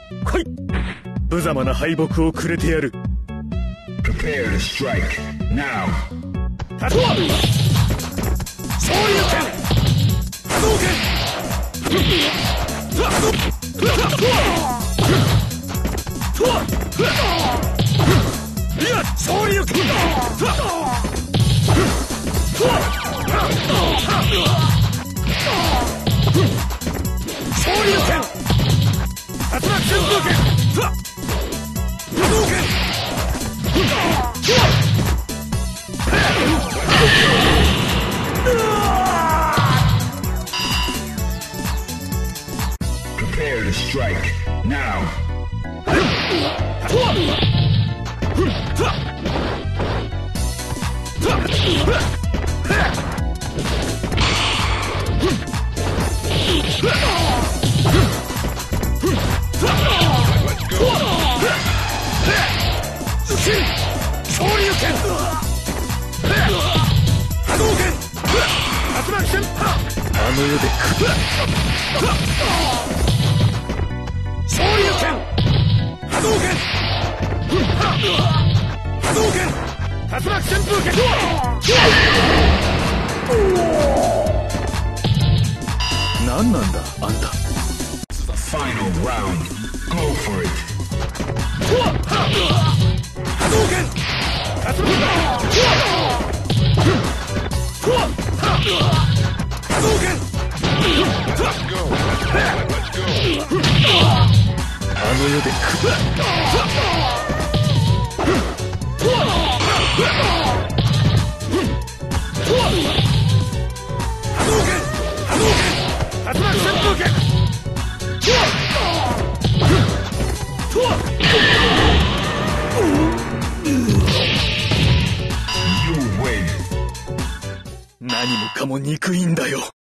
来い。無様な敗北をくれてやる。 Prepare to strike now. たとは昇竜拳波動拳いや昇竜拳昇竜拳竜巻旋風拳波動拳 Prepare to strike now. 昇竜拳波動拳竜巻旋風あの世で昇竜拳波動拳波動拳竜巻旋風拳何なんだあんた。 Final round. Go for it. 波動拳竜巻波動拳あの世で波動拳竜巻旋風拳 You win. 何もかも憎いんだよ。